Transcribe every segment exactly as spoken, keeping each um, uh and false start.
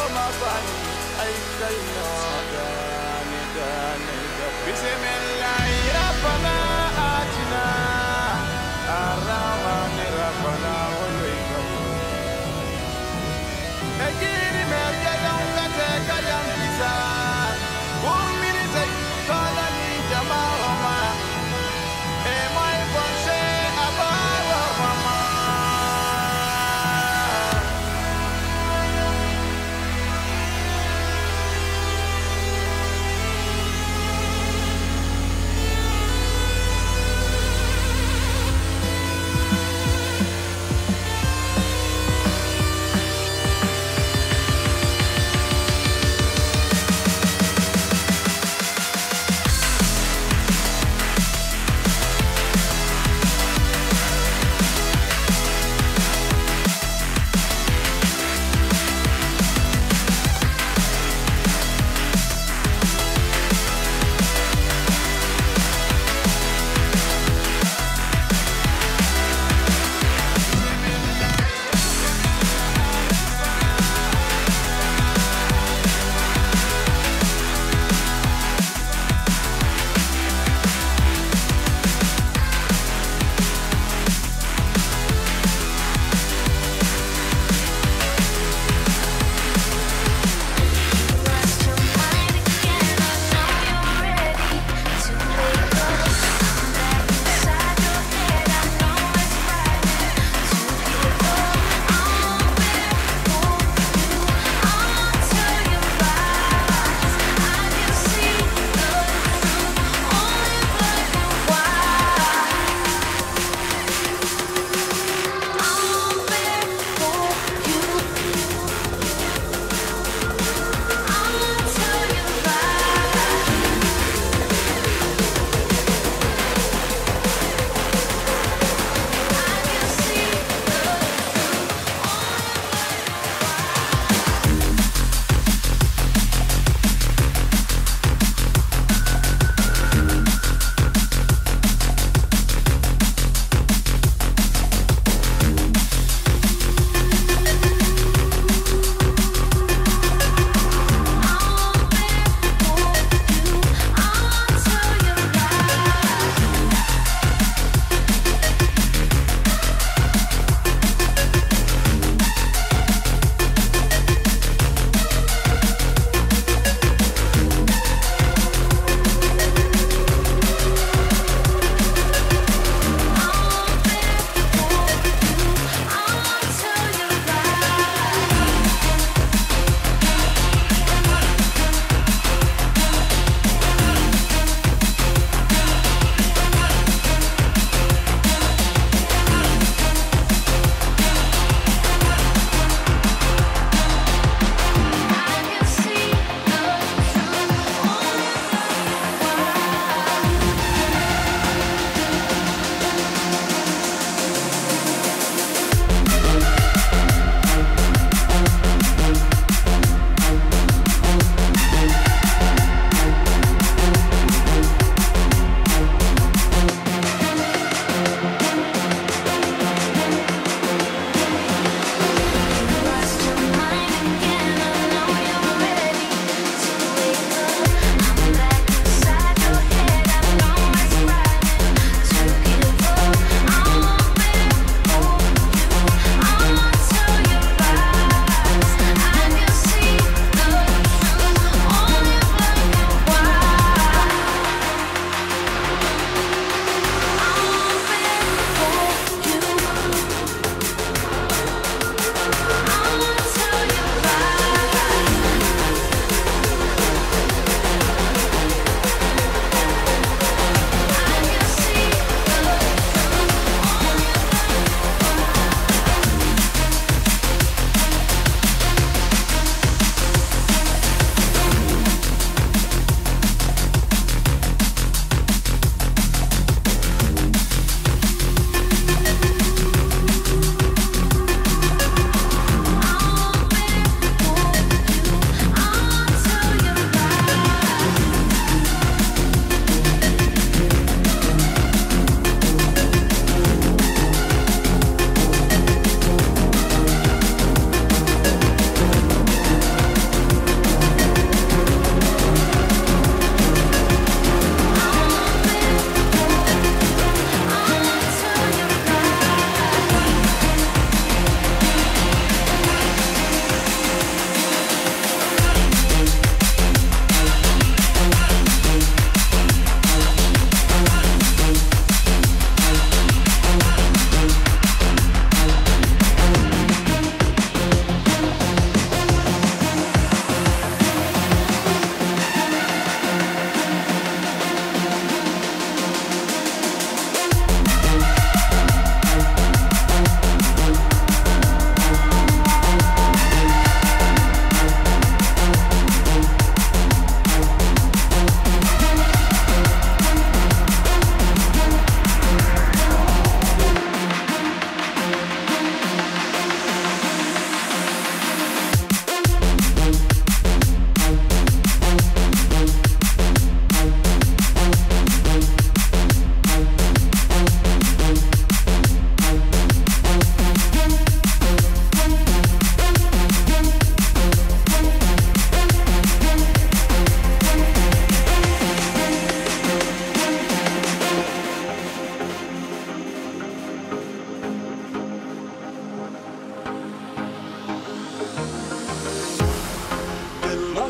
mafani ay kayo gani gani bismillahir rahmanir atina arrahmanir rabbana walaykum ajiri merja yonga te kayam bisa umini say kala ni jama'a e mai bonse abawa mama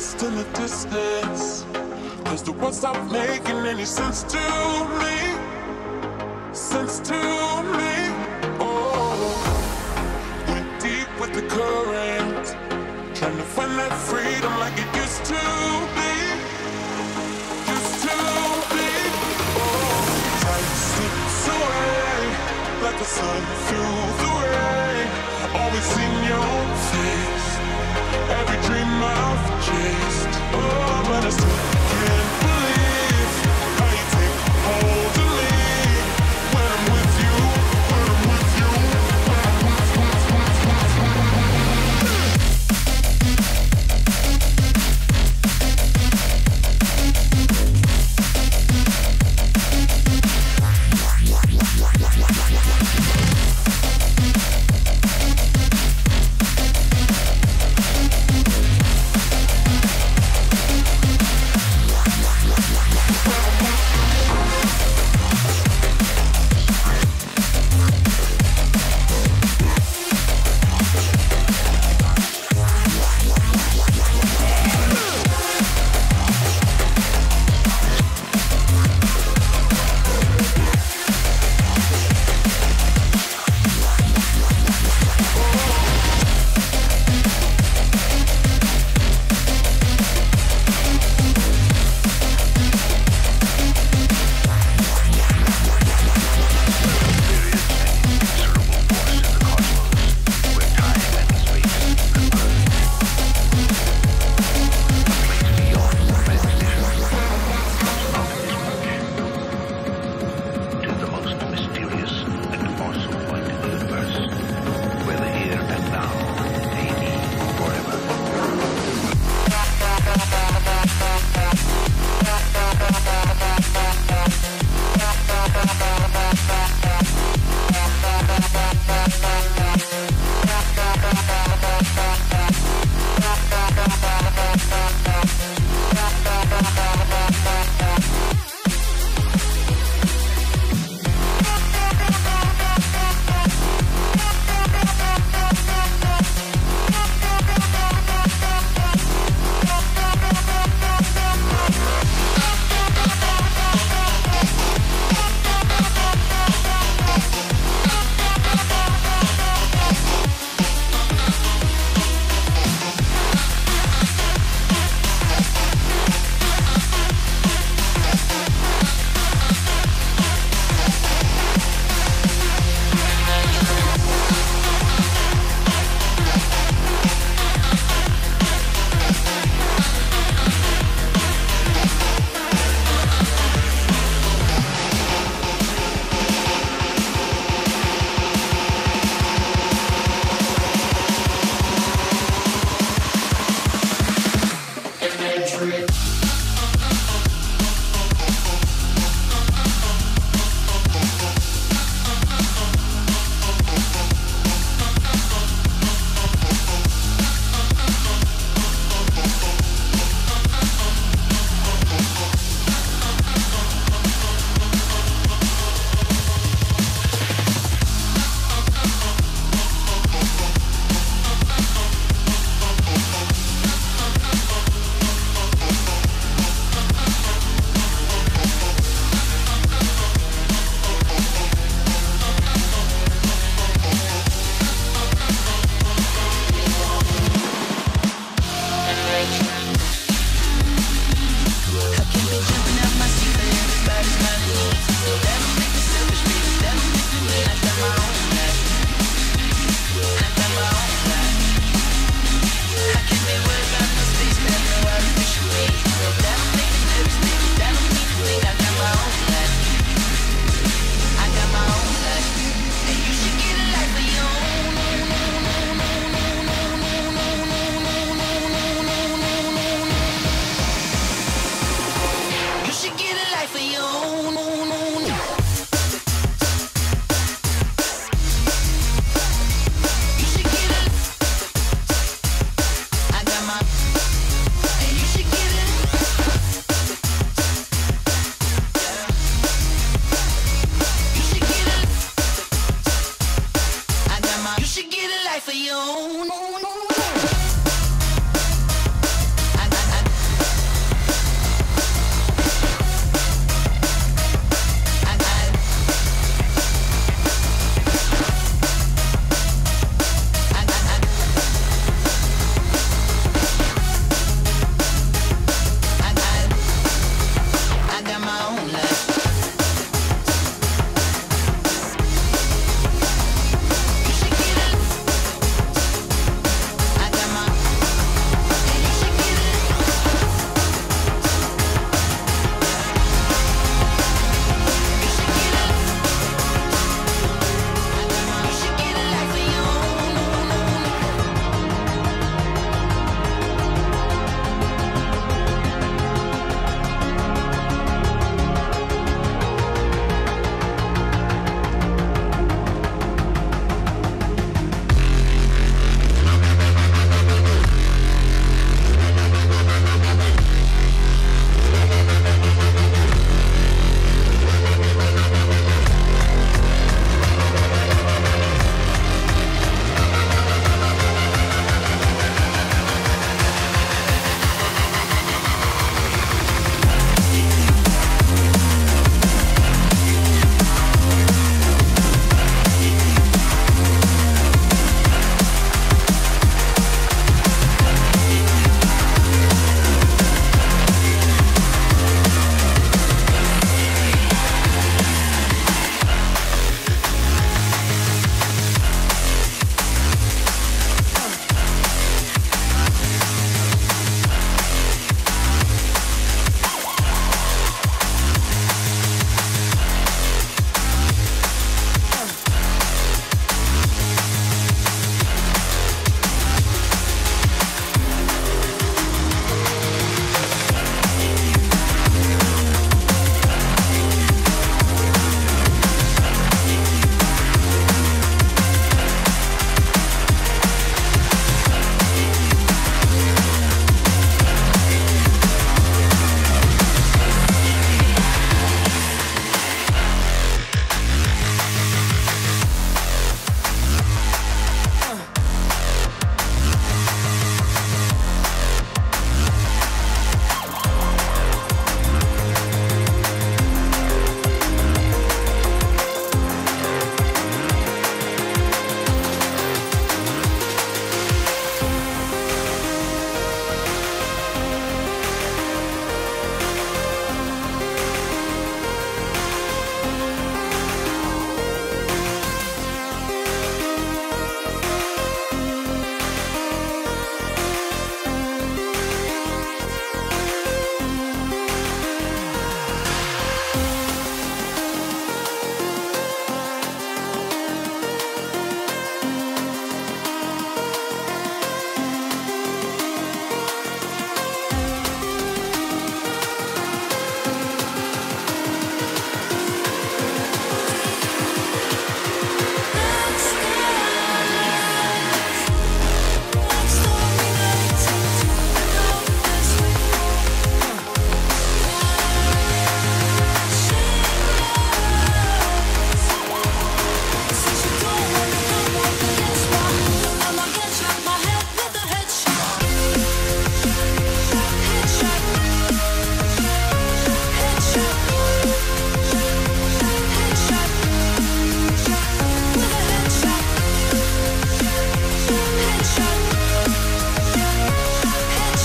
lost in the distance. Cause the world stopped making any sense to me. Sense to me. Oh, went deep with the current, trying to find that freedom like it used to be. Used to be. Oh, time slips away like the sun through the rain. Always in your face, every dream I've chased. Oh, but I still can't believe how you take hold of me when I'm with you, when I'm with you, when I'm with, with, with, with,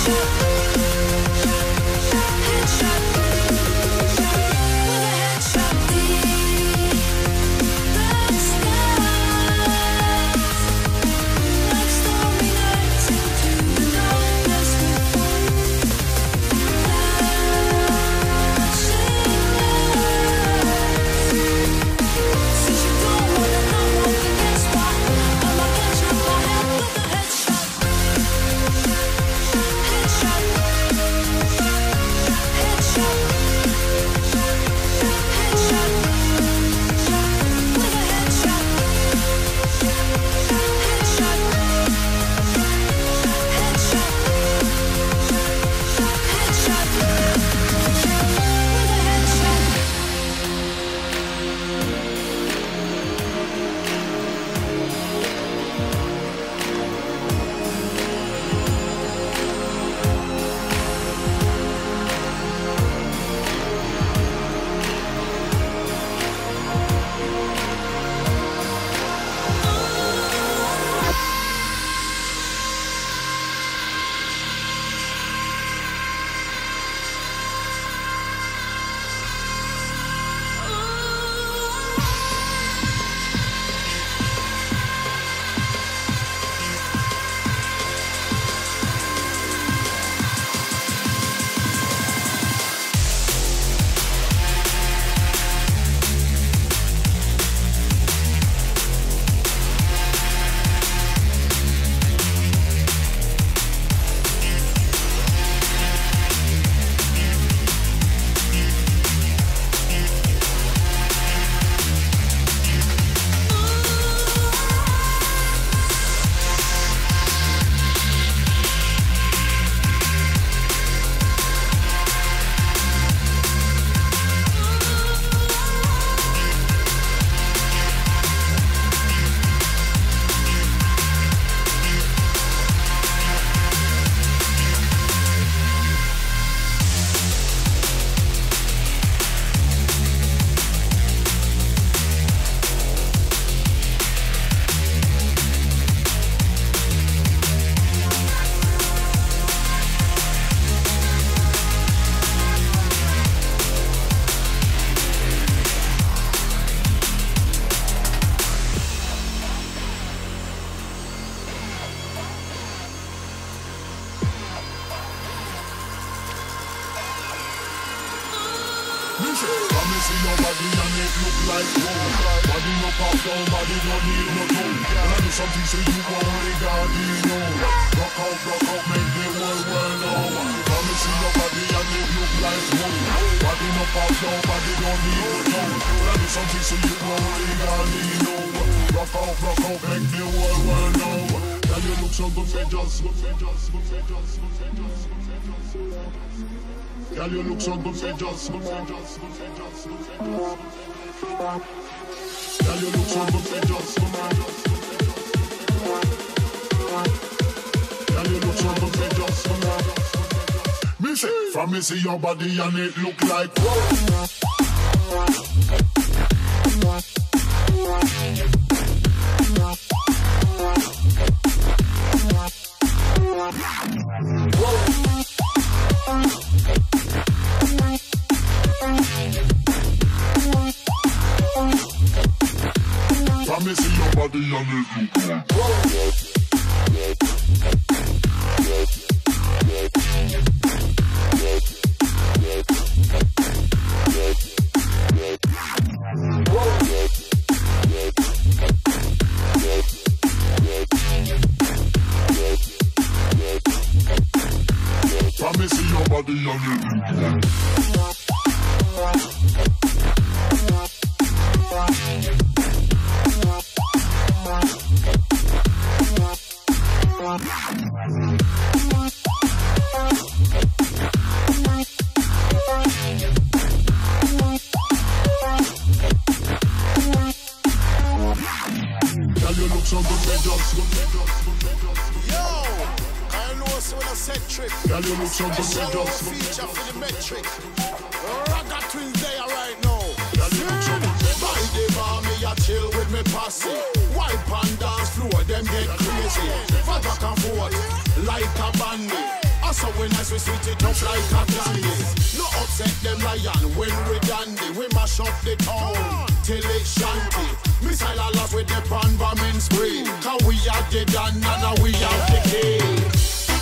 See your body and it look like gold. Body no pop down, body no need no tone. When I do something so you only got me know. Rock out, rock out, make the world well know. Come and see your body and it look like gold. Body no pop down, body no need no tone. When I do something so you only got me know. Rock out, rock out, make the world well know. Girl, you look so good, say just, good, say just, good, say just, good, say just, good, say just, good, say just. Girl, you look so good, say just, good, say just, good, say just, good, say just, good, say just. Girl, you look so good, say just, good, say just, good, say just. Girl, you look so good, say just, good, say just. Me say, from me see your body and it look like whoa. Me see your body and it look like From me see your body and it look like Girl, you look so good, say just feature for the metric. Raga twins there right now. Girl, you look so good, say by the bar, me a chill with me posse. Wipe and dance floor, them get crazy. Fat back and forth, like a bandit. Also when nice we sweet it up like a candy. No upset them lion when we dandy. We mash up the town till it shanty. Missile a lot with the pan bombing spree. Cause we are the dan and we are the key.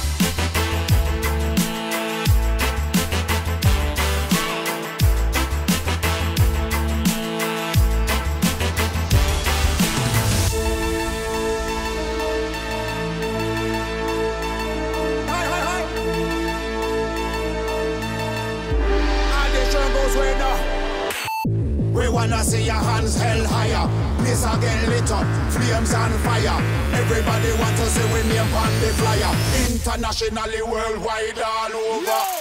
We wanna see your hands held higher. Place again lit up, flames on fire. Everybody want to see we name on the flyer. Internationally, worldwide, all over.